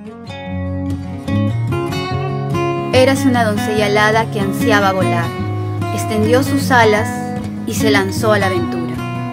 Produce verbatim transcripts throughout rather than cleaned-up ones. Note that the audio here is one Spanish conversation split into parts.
Érase una doncella alada que ansiaba volar. Extendió sus alas y se lanzó a la aventura.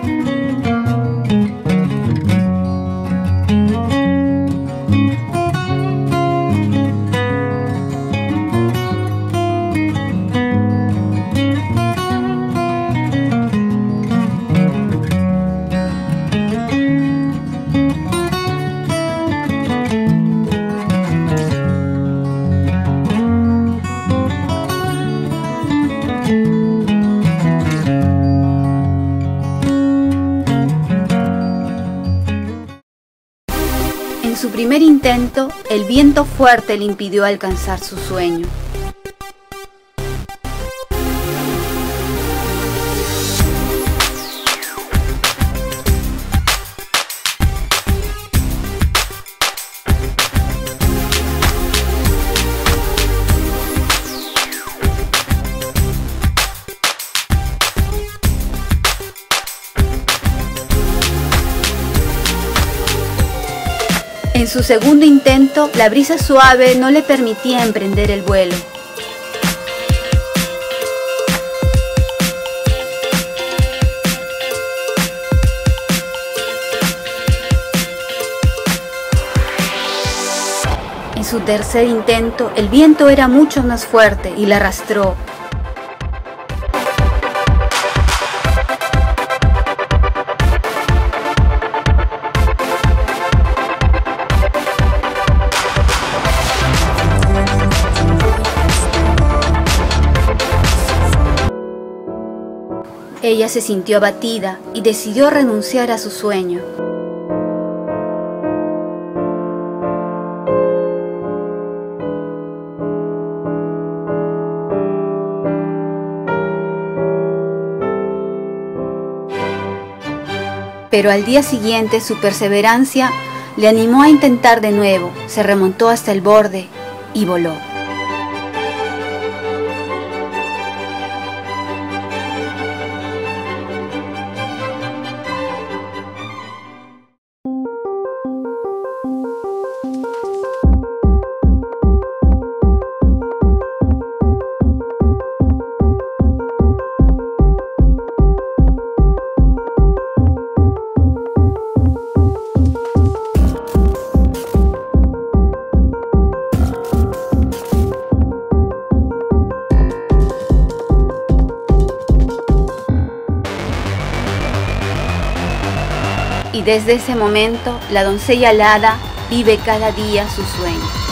En su primer intento, el viento fuerte le impidió alcanzar su sueño. En su segundo intento, la brisa suave no le permitía emprender el vuelo. En su tercer intento, el viento era mucho más fuerte y la arrastró. Ella se sintió abatida y decidió renunciar a su sueño. Pero al día siguiente su perseverancia le animó a intentar de nuevo, se remontó hasta el borde y voló. Y desde ese momento, la doncella alada vive cada día su sueño.